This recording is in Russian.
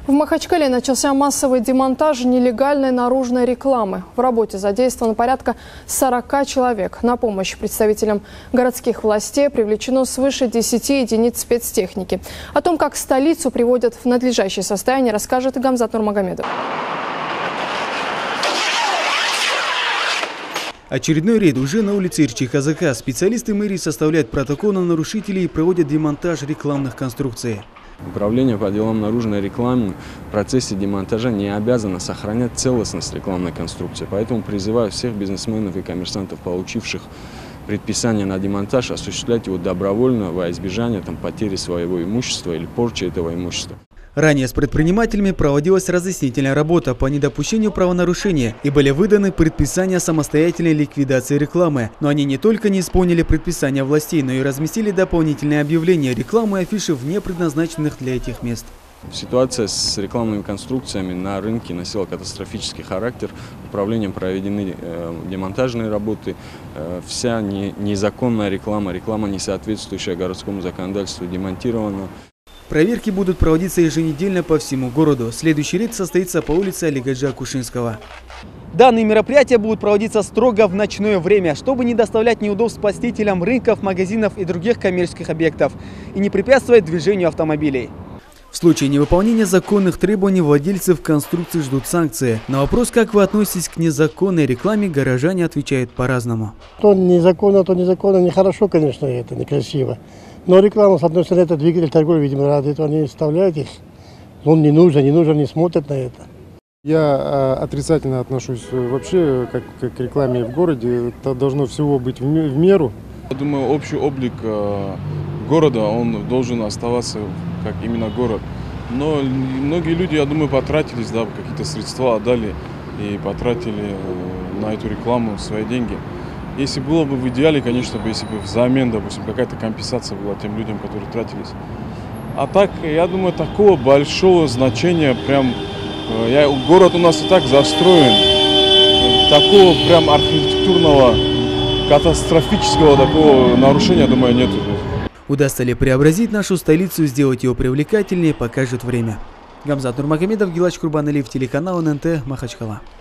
В Махачкале начался массовый демонтаж нелегальной наружной рекламы. В работе задействовано порядка 40 человек. На помощь представителям городских властей привлечено свыше 10 единиц спецтехники. О том, как столицу приводят в надлежащее состояние, расскажет Гамзат Нурмагомедов. Очередной рейд уже на улице Ирчи-Казака. Специалисты мэрии составляют протокол на нарушителей и проводят демонтаж рекламных конструкций. Управление по делам наружной рекламы в процессе демонтажа не обязано сохранять целостность рекламной конструкции. Поэтому призываю всех бизнесменов и коммерсантов, получивших предписание на демонтаж, осуществлять его добровольно во избежание потери своего имущества или порчи этого имущества. Ранее с предпринимателями проводилась разъяснительная работа по недопущению правонарушения и были выданы предписания самостоятельной ликвидации рекламы. Но они не только не исполнили предписания властей, но и разместили дополнительные объявления, рекламы и афиши вне предназначенных для этих мест. Ситуация с рекламными конструкциями на рынке носила катастрофический характер. Управлением проведены демонтажные работы. Вся незаконная реклама, не соответствующая городскому законодательству, демонтирована. Проверки будут проводиться еженедельно по всему городу. Следующий рейд состоится по улице Алигаджа Кушинского. Данные мероприятия будут проводиться строго в ночное время, чтобы не доставлять неудобств посетителям рынков, магазинов и других коммерческих объектов и не препятствовать движению автомобилей. В случае невыполнения законных требований владельцев конструкций ждут санкции. На вопрос, как вы относитесь к незаконной рекламе, горожане отвечают по-разному. То незаконно, нехорошо, конечно, это некрасиво. Но реклама, с одной стороны, это двигатель торговли, видимо, ради этого не вставляют их. Он не нужен, не смотрят на это. Я отрицательно отношусь вообще как к рекламе в городе. Это должно всего быть в меру. Я думаю, общий облик города, он должен оставаться как именно город. Но многие люди, я думаю, потратились, какие-то средства отдали и потратили на эту рекламу свои деньги. Если было бы в идеале, конечно, если бы взамен, допустим, какая-то компенсация была тем людям, которые тратились. А так, я думаю, такого большого значения город у нас и так застроен. Такого прям архитектурного, катастрофического такого нарушения, думаю, нету. Удастся ли преобразить нашу столицу, сделать ее привлекательнее, покажет время. Гамзат Нурмагомедов, Гилач Курбаналиев, телеканал ННТ, Махачкала.